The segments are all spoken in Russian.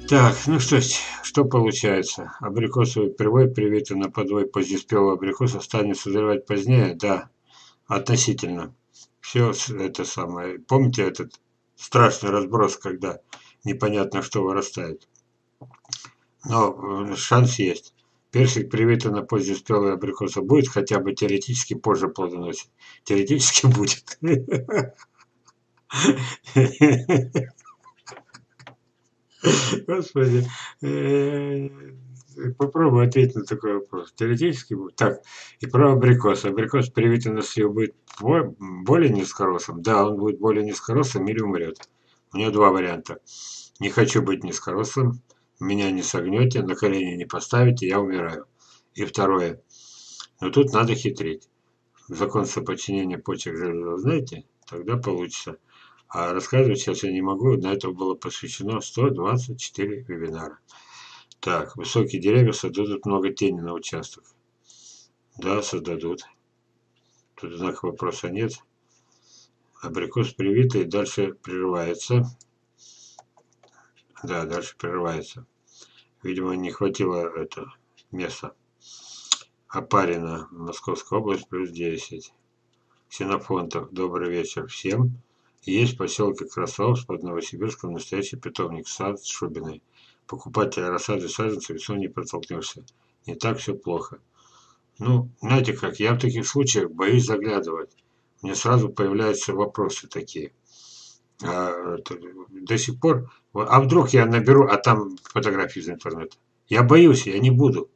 Так, ну что получается? Абрикосовый привой, привитый на подвой позднеспелого абрикоса, станет созревать позднее? Да, относительно. Все это самое. Помните этот страшный разброс, когда непонятно что вырастает? Но шанс есть. Персик, привитый на позднеспелый абрикоса, будет хотя бы теоретически позже плодоносить. Теоретически будет. Господи, попробуй ответить на такой вопрос. Теоретически будет. Так, и про абрикос. Абрикос привитый на слив будет более низкорослым. Да, он будет более низкорослым или умрет. У него два варианта. Не хочу быть низкорослым, меня не согнете, на колени не поставите, я умираю. И второе. Но тут надо хитрить. Закон соподчинения почек железа, знаете? Тогда получится. А рассказывать сейчас я не могу, на это было посвящено 124 вебинара. Так, высокие деревья создадут много тени на участках. Да, создадут. Тут знак вопроса нет. Абрикос привитый, дальше прерывается. Да, дальше прерывается. Видимо, не хватило места. Опарина, Московская область, плюс 10. Ксенофонтов, добрый вечер всем. Есть в поселке Красовск под Новосибирском настоящий питомник, сад с Шубиной. Покупателя рассады саженцев весной не протолкнешься. Не так все плохо. Ну, знаете как, я в таких случаях боюсь заглядывать. Мне сразу появляются вопросы такие. До сих пор, а вдруг я наберу, а там фотографии из интернета. Я боюсь, я не буду.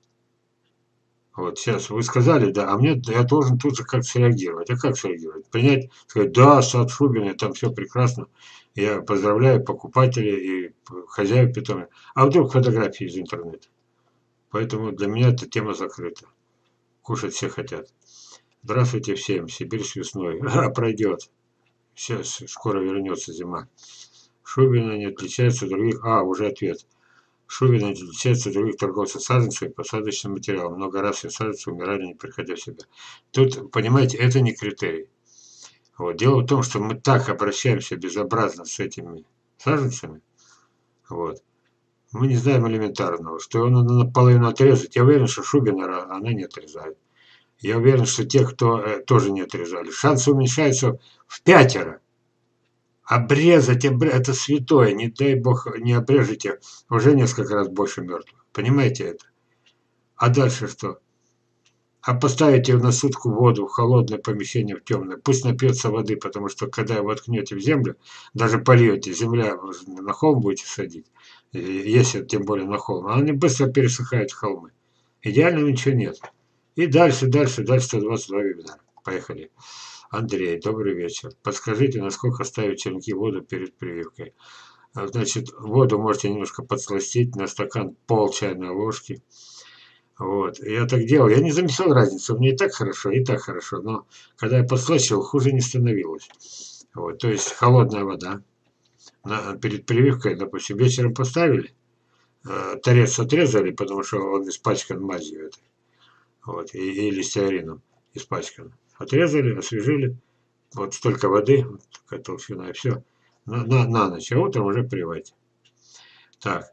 Вот сейчас вы сказали, да, а мне я должен тут же как среагировать. А как среагировать? Принять, сказать, да, сад Шубиной, там все прекрасно. Я поздравляю покупателей и хозяев питомника. А вдруг фотографии из интернета? Поэтому для меня эта тема закрыта. Кушать все хотят. Здравствуйте всем. Сибирь с весной. А, пройдет. Сейчас скоро вернется зима. Шубина не отличается от других. А, уже ответ. Шубина отличается от других торговцев саженцами и посадочным материалом. Много раз все саженцы умирали, не приходя в себя. Тут, понимаете, это не критерий. Вот. Дело в том, что мы так обращаемся безобразно с этими саженцами. Вот. Мы не знаем элементарного, что его надо наполовину отрезать. Я уверен, что Шубина она не отрезает. Я уверен, что те, кто тоже не отрезали, шансы уменьшаются в пятеро. Обрезать, это святое, не дай бог не обрежете, уже несколько раз больше мертвых. Понимаете это? А дальше что? А поставите на сутку воду в холодное помещение, в темное. Пусть напьется воды, потому что когда воткнете в землю, даже польете, земля на холм будете садить, если тем более на холм, она не быстро пересыхает в холмы. Идеального ничего нет. И дальше 122 вебинара. Поехали. Андрей, добрый вечер. Подскажите, насколько ставить черенки в воду перед прививкой? Значит, воду можете немножко подсластить на стакан пол чайной ложки. Вот. Я так делал. Я не замечал разницу. Мне и так хорошо. Но когда я подслащивал, хуже не становилось. Вот. То есть холодная вода. Перед прививкой, допустим, вечером поставили, торец отрезали, потому что он испачкан мазью этой. Вот. Или стеарином испачкан. Отрезали, освежили. Вот столько воды, такая толщина, и все. На ночь, а утром уже приводите. Так.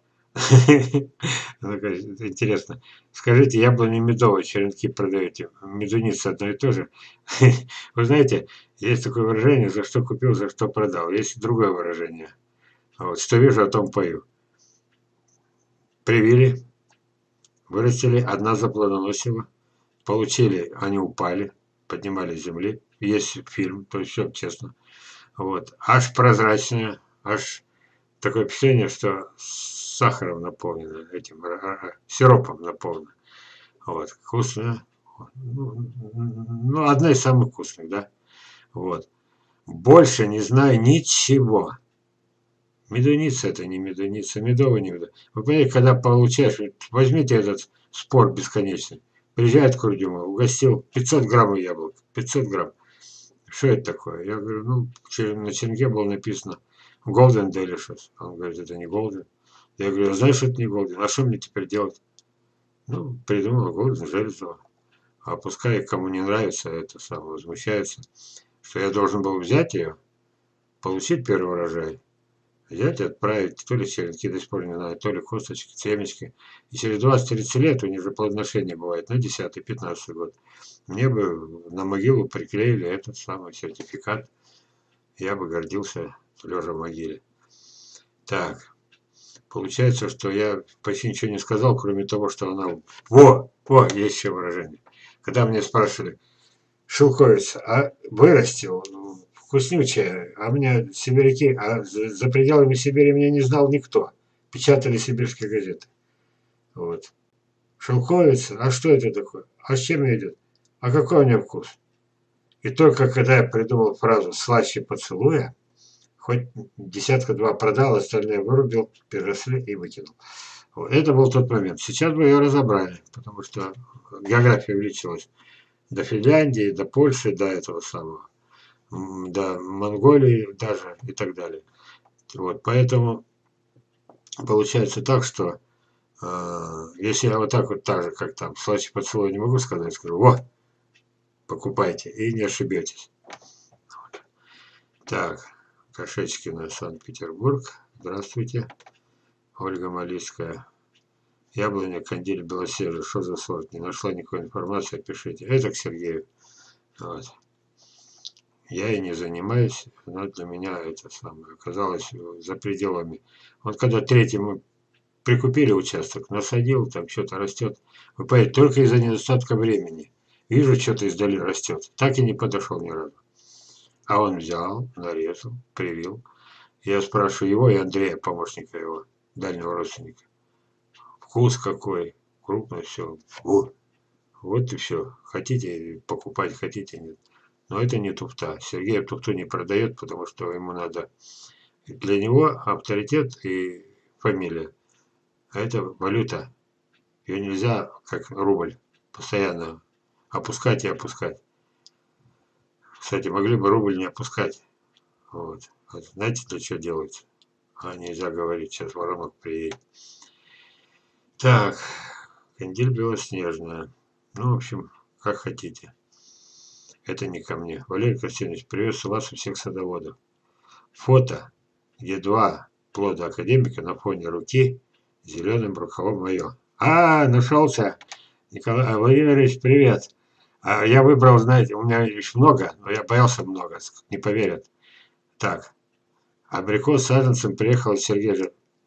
Интересно. Скажите, яблони медовые черенки продаете? Медуница одно и то же? Вы знаете, есть такое выражение, за что купил, за что продал. Есть другое выражение. Вот, что вижу, о том пою. Привили, вырастили, одна заплодоносила, получили, они упали, поднимались с земли. Есть фильм, то есть все честно. Вот. Аж прозрачная, аж такое впечатление, что сахаром наполнено, этим сиропом наполнено. Вот. Вкусно. Ну, одна из самых вкусных, да. Вот. Больше не знаю ничего. Медуница это не медуница, медовый не медовый. Вы понимаете, когда получаешь, возьмите этот спор бесконечный. Приезжает Курдюмов, угостил 500 граммов яблок. 500 грамм. Что это такое? Я говорю, ну, на черенке было написано Golden Delicious. Он говорит, это не Golden. Я говорю, знаешь, что это не Golden? А что мне теперь делать? Ну, придумал Golden Железного. А пускай кому не нравится, это самое возмущается, что я должен был взять ее, получить первый урожай, взять и отправить то ли черенки, до сих пор не знаю, то ли косточки, семечки. И через 20-30 лет, у них же плодоношение бывает, на 10-15 год, мне бы на могилу приклеили этот самый сертификат. Я бы гордился, лежа в могиле. Так, получается, что я почти ничего не сказал, кроме того, что она... Во, есть еще выражение. Когда мне спрашивали, шелковица, а вырастил, вкуснючая, а у меня сибиряки, а за пределами Сибири меня не знал никто. Печатали сибирские газеты. Вот. Шелковица, а что это такое? А с чем идет? А какой у нее вкус? И только когда я придумал фразу «слаще поцелуя», хоть десятка-два продал, остальные вырубил, переросли и выкинул. Вот. Это был тот момент. Сейчас бы ее разобрали, потому что география увеличилась до Финляндии, до Польши, до этого самого, до Монголии даже и так далее. Вот, поэтому получается так, что если я вот так же, как там, слаще поцелуй не могу сказать, скажу, покупайте, и не ошибетесь. Вот. Так, Кашечкина, Санкт-Петербург. Здравствуйте. Ольга Малицкая. Яблоня, кандиль, белосерый. Что за сорт? Не нашла никакой информации, пишите. Это к Сергею. Вот. Я и не занимаюсь, но для меня это самое оказалось за пределами. Вот когда третий мы прикупили участок, насадил, там что-то растет. Вы понимаете, только из-за недостатка времени. Вижу, что-то издали растет. Так и не подошел ни разу. А он взял, нарезал, привил. Я спрашиваю его и Андрея, помощника его, дальнего родственника. Вкус какой, крупно все. Вот и все. Хотите покупать, хотите нет. Но это не туфта. Сергей туфту не продает, потому что ему надо... Для него авторитет и фамилия. А это валюта. Ее нельзя, как рубль, постоянно опускать и опускать. Кстати, могли бы рубль не опускать. Вот. Знаете, для чего делается? А нельзя говорить, сейчас воронок приедет. Так, кандиль белоснежная. Ну, в общем, как хотите. Это не ко мне. Валерий Константинович, приветствую вас и всех садоводов. Фото, где два плода академика на фоне руки зеленым рукавом мое. Нашелся. Николай Владимирович, привет. Я выбрал, знаете, у меня их много, но я боялся много, не поверят. Так, абрикос с саженцем приехал из Сергея.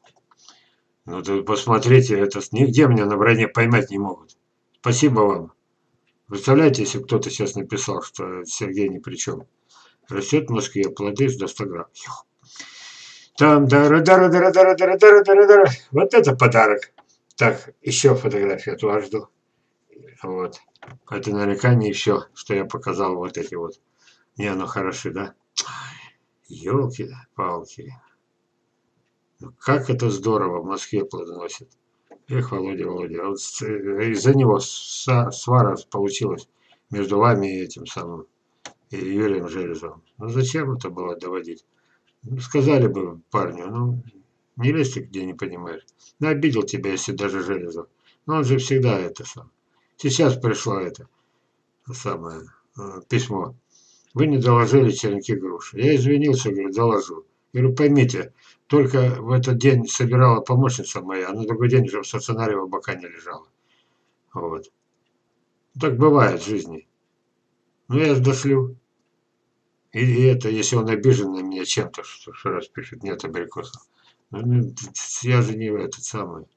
Ну, тут посмотрите, это нигде меня на броне поймать не могут. Спасибо вам. Представляете, если кто-то сейчас написал, что Сергей ни при чем. Растет в Москве плоды до 100 грамм. Там дара дара дара дара дара дара дара дара. Вот это подарок. Так, еще фотографию от вас жду. Вот. Это наверняка не все, что я показал вот эти вот. Не, оно хороши, да? Ёлки-палки. Ну, как это здорово в Москве плодоносит. Эх, Володя, Володя. Вот из-за него свара получилась между вами и этим самым, и Юрием Железовым. Ну зачем это было доводить? Ну, сказали бы парню, ну, не лезь ты, где не понимаешь. Ну, обидел тебя, если даже Железов. Но он же всегда это сам. Сейчас пришло это самое письмо. Вы не доложили черенки груши. Я извинился, говорю, доложу. Я говорю, поймите, только в этот день собирала помощница моя, а на другой день уже в стационаре в Абакане лежала. Вот. Так бывает в жизни. Ну, я дошлю. И это, если он обижен на меня чем-то, что раз пишет, нет абрикосов. Ну, я же не этот самый,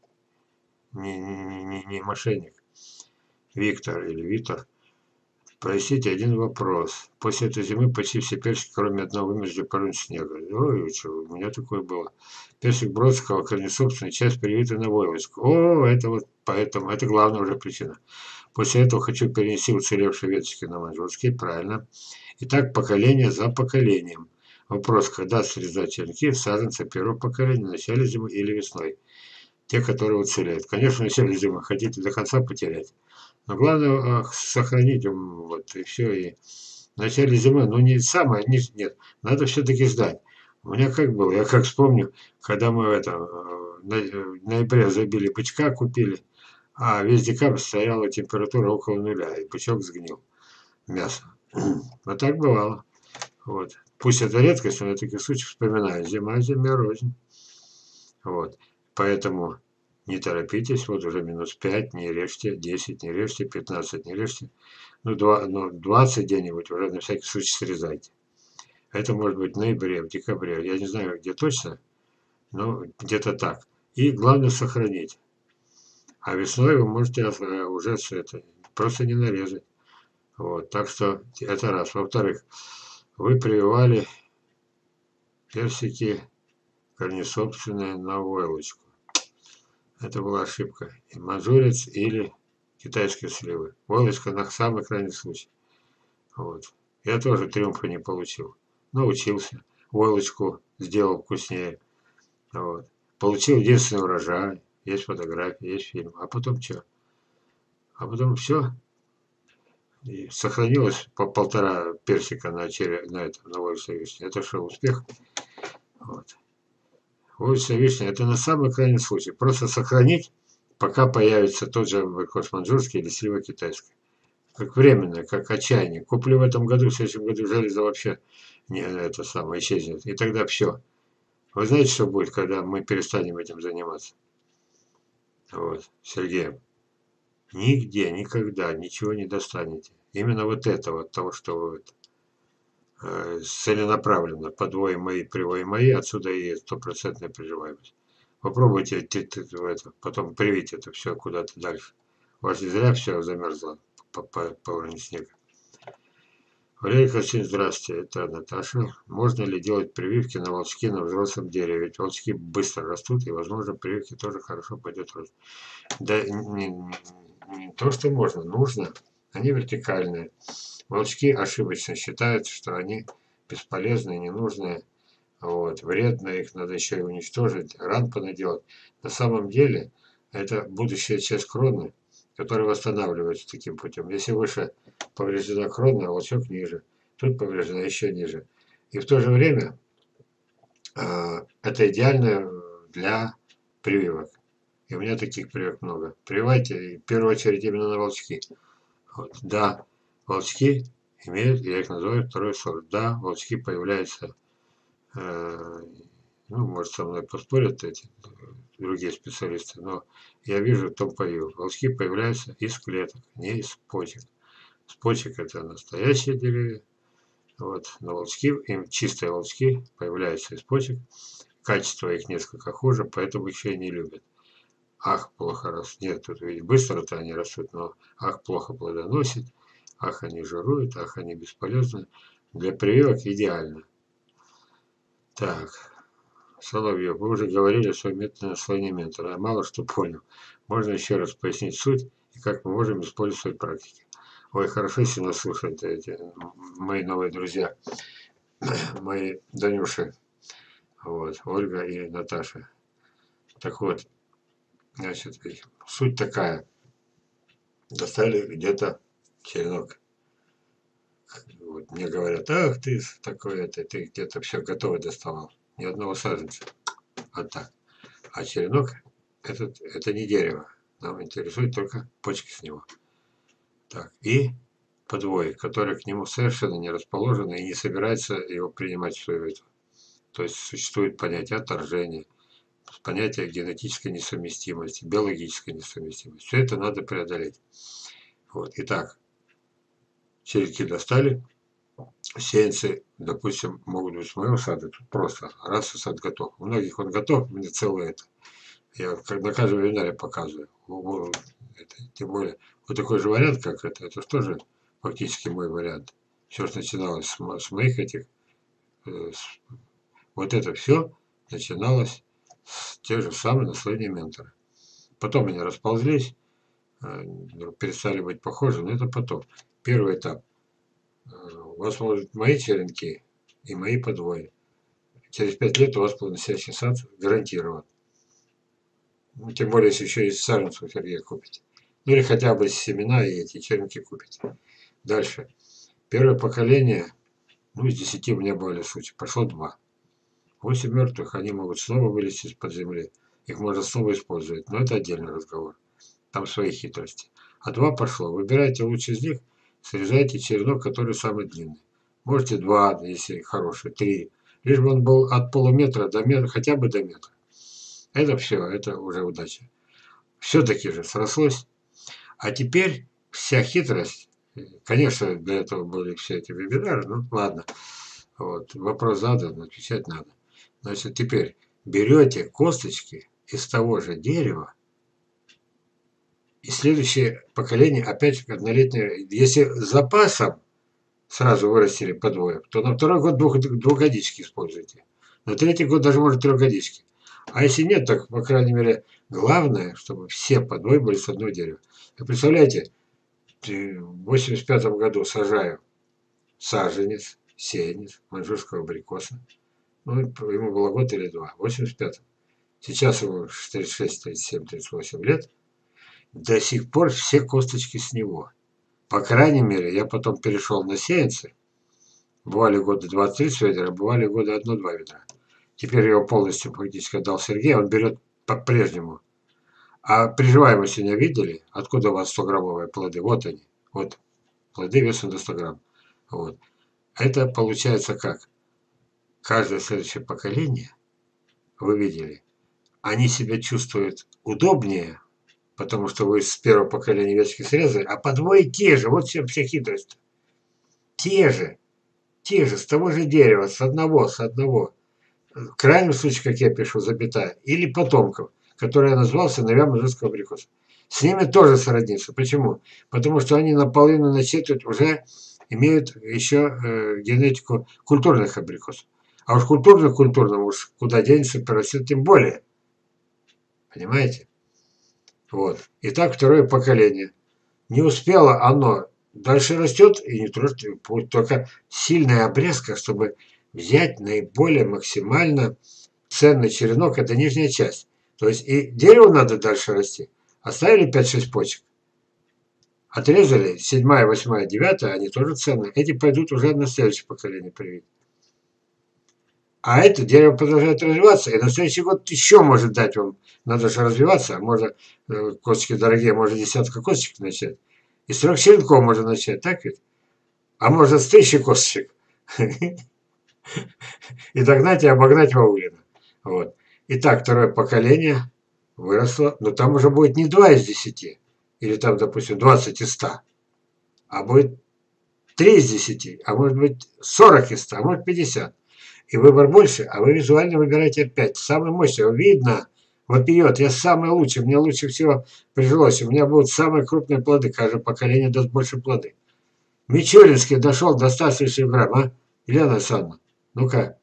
не мошенник. Виктор или Витер. Простите, один вопрос. После этой зимы почти все персики, кроме одного, вымерзли пару снега. Ой, что, у меня такое было. Персик Бродского, корнесобственная часть привита на войлочку. Это вот поэтому, это главная уже причина. После этого хочу перенести уцелевшие веточки на маньчжурский, правильно. Итак, поколение за поколением. Вопрос, когда срезать черенки саженца первого поколения, в начале зимы или весной? Те, которые уцелеют. Конечно, в начале зимы хотите до конца потерять. Но главное сохранить вот и все. И в начале зимы, ну не самое, нет, надо все-таки ждать. У меня как было, я как вспомню, когда мы в ноябре забили бычка, купили, а весь декабрь стояла температура около нуля, и бычок сгнил, мясо. А так бывало. Вот. Пусть это редкость, но я таких случаев вспоминаю. Зима зиме рознь. Вот. Поэтому не торопитесь, вот уже -5, не режьте, 10 не режьте, 15 не режьте. Ну, 20 где-нибудь уже на всякий случай срезайте. Это может быть в ноябре, в декабре. Я не знаю, где точно, но где-то так. И главное сохранить. А весной вы можете уже это просто не нарезать. Вот. Так что это раз. Во-вторых, вы прививали персики корнесобственные на войлочку. Это была ошибка. И манжурец или китайские сливы. Войлочка на самый крайний случай. Вот. Я тоже триумфа не получил. Научился. Войлочку сделал вкуснее. Вот. Получил единственный урожай. Есть фотографии, есть фильм. А потом что? А потом все. И сохранилось по полтора персика на это, на Вольса вишне. Это что, успех? Вот. Вольса вишня это на самый крайний случай. Просто сохранить, пока появится тот же абрикос маньчжурский или слива китайская. Как временное, как отчаяние. Куплю в этом году, в следующем году железо вообще не это самое исчезнет. И тогда все. Вы знаете, что будет, когда мы перестанем этим заниматься? Вот, Сергей. Нигде, никогда ничего не достанете. Именно вот это, вот того, что вы целенаправленно, подвое мои, привои мои, отсюда и стопроцентная приживаемость. Попробуйте это, потом привить это все куда-то дальше. У вас не зря все замерзло по уровню снега. Валерий Константинович, здравствуйте, это Наташа. Можно ли делать прививки на волчки на взрослом дереве? Ведь волчки быстро растут, и, возможно, прививки тоже хорошо пойдет рост. Да не то, что можно, нужно. Они вертикальные. Волчки ошибочно считают, что они бесполезные, ненужные, вот, вредные, их надо еще и уничтожить, ран понаделать. На самом деле, это будущая часть кроны, которая восстанавливается таким путем. Если выше повреждена крона, а волчок ниже. Тут повреждена еще ниже. И в то же время это идеально для прививок. И у меня таких прививок много. Прививайте, в первую очередь, именно на волчки. Вот, да, волчки имеют, я их называю второй сорт. Да, волчки появляются, ну, может, со мной поспорят эти другие специалисты, но я вижу том поил. Волчки появляются из клеток, не из почек. С почек это настоящие деревья. Вот, но волчки, им чистые волчки появляются из почек. Качество их несколько хуже, поэтому их еще и не любят. Ах, плохо растут. Нет, тут ведь быстро-то они растут, но ах, плохо плодоносит, ах, они жируют, ах, они бесполезны. Для прививок идеально. Так, Соловьев, вы уже говорили о своем методе наслоения ментора. Я мало что понял. Можно еще раз пояснить суть и как мы можем использовать в своей практике. Ой, хорошо, если нас слушают эти мои новые друзья, мои Данюши, вот, Ольга и Наташа. Так вот, значит, суть такая. Достали где-то черенок. Вот, мне говорят, ах ты такой это, ты где-то все готовое доставал. Ни одного саженца. Вот так. А черенок это не дерево. Нам интересует только почки с него. Так, и подвой, который к нему совершенно не расположен и не собирается его принимать в свою эту. То есть существует понятие отторжения, понятие генетической несовместимости, биологической несовместимости. Все это надо преодолеть. Вот. Итак, черенки достали. Сеянцы, допустим, могут быть с моего сада. Тут просто раз и сад готов. У многих он готов, мне целое это. Я как на каждом вебинаре показываю. Это, тем более, вот такой же вариант, как это же тоже фактически мой вариант. Все же начиналось с моих этих. Вот это все начиналось с тех же самых наслоений ментора. Потом они расползлись, перестали быть похожи, но это потом. Первый этап. У вас могут мои черенки и мои подвои. Через 5 лет у вас плодоносящий сад гарантирован. Ну, тем более, если еще и саженцев у Сергея купите. Ну или хотя бы семена и эти черенки купите. Дальше. Первое поколение, ну из 10 у меня были случаи, пошло 2. 8 мертвых, они могут снова вылезти из-под земли. Их можно снова использовать, но это отдельный разговор. Там свои хитрости. А 2 пошло. Выбирайте лучше из них, срезайте черенок, который самый длинный. Можете 2, если хороший, 3. Лишь бы он был от полуметра до метра, хотя бы до метра. Это все, это уже удача. Все-таки же срослось. А теперь вся хитрость, конечно, для этого были все эти вебинары, ну ладно. Вот, вопрос задан, отвечать надо. Значит, теперь берете косточки из того же дерева, и следующее поколение опять однолетнее. Если с запасом сразу вырастили по двое, то на второй год двухгодички используйте. На третий год даже может трехгодички. А если нет, так, по крайней мере, главное, чтобы все по двое были с одного дерева. Вы представляете, в 85 году сажаю саженец, сеянец, маньчжурского абрикоса. Ну, ему было год или два, в 85-м. Сейчас ему 36, 37, 38 лет. До сих пор все косточки с него. По крайней мере, я потом перешел на сеянцы. Бывали годы 20-30 ведра, бывали годы 1-2 ведра. Теперь я его полностью фактически отдал Сергею, он берет по-прежнему. А приживаемость не видели? Откуда у вас 100-граммовые плоды? Вот они. Вот плоды весом до 100 грамм. Вот. Это получается как? Каждое следующее поколение, вы видели, они себя чувствуют удобнее, потому что вы с первого поколения веточки срезали, а по двое те же. Вот вся хитрость. Те же, с того же дерева, с одного. В крайнем случае, как я пишу, запятая, или потомков, которые я назвал сыновья маньчжурского абрикоса. С ними тоже сродниться. Почему? Потому что они наполовину на четверть уже имеют еще генетику культурных абрикосов. А уж культурным уж куда денется, прорастет тем более. Понимаете? Вот. Итак, второе поколение. Не успело оно. Дальше растет и не трожь, только сильная обрезка, чтобы взять наиболее максимально ценный черенок, это нижняя часть. То есть и дереву надо дальше расти. Оставили 5-6 почек. Отрезали 7, 8, 9, они тоже ценные. Эти пойдут уже на следующее поколение привить. А это дерево продолжает развиваться, и на следующий год еще может дать вам. Надо же развиваться, а можно, косточки дорогие, можно десятка косточек начать. Из 3 черенков можно начать, так ведь? А можно с 1000 косточек. И догнать, и обогнать Ваулина. Вот. Итак, второе поколение выросло, но там уже будет не 2 из 10, или там, допустим, 20 из 100, а будет 3 из 10, а может быть 40 из 100, а может 50. И выбор больше, а вы визуально выбираете опять. Самый мощный, видно, вопиет, я самый лучший, мне лучше всего прижилось. У меня будут самые крупные плоды, каждое поколение даст больше плоды. Мичуринский дошел до 100 с лишним грамм, а? Елена Александровна, ну-ка.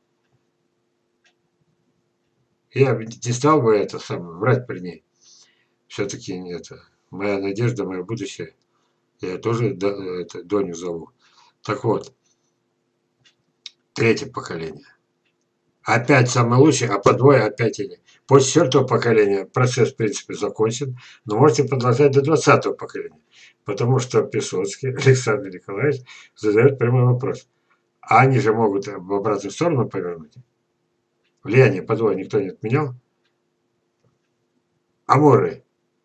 Я не стал бы это самое, врать при ней. Все-таки это моя надежда, мое будущее. Я тоже это, Доню зову. Так вот, третье поколение. Опять самый лучший, а по двое опять или. После 4-го поколения процесс, в принципе, закончен, но можете продолжать до 20-го поколения. Потому что Песоцкий Александр Николаевич задает прямой вопрос. А они же могут в обратную сторону повернуть. Влияние по двое никто не отменял. Амуры,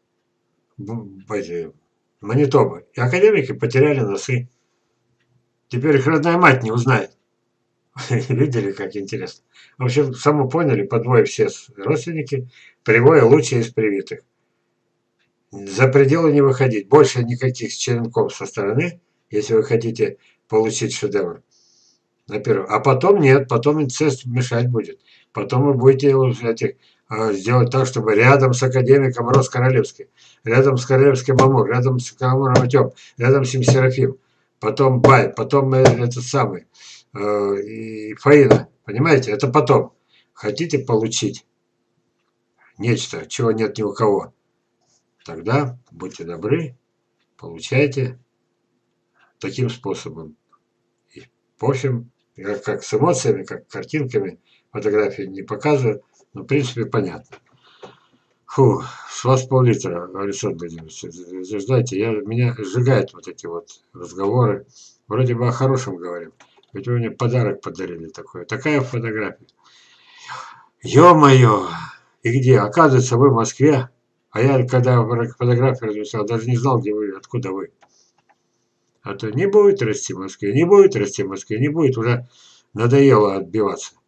эти, Манитобы и академики потеряли носы. Теперь их родная мать не узнает. Видели, как интересно? В общем, само поняли, по двое все родственники, привое лучшее из привитых. За пределы не выходить. Больше никаких черенков со стороны, если вы хотите получить шедевр. На первом. А потом нет, потом инцест мешать будет. Потом вы будете сделать так, чтобы рядом с академиком рос Королевский, рядом с Королевским Амур, рядом с Амуром Артем, рядом с ним Серафим, потом Бай, потом этот самый, и Фаина. Понимаете, это потом. Хотите получить нечто, чего нет ни у кого, тогда будьте добры, получайте таким способом. И, в общем, как с эмоциями, как картинками, фотографии не показываю, но в принципе понятно. Фу, с вас пол-литра, Александр Владимирович. Знаете, меня сжигают вот эти вот разговоры. Вроде бы о хорошем говорим. Ведь вы мне подарок подарили такой. Такая фотография. Ё-моё! И где? Оказывается, вы в Москве. А я, когда фотографию размещал, даже не знал, где вы, откуда вы. А то не будет расти в Москве, не будет расти в Москве, не будет, уже надоело отбиваться.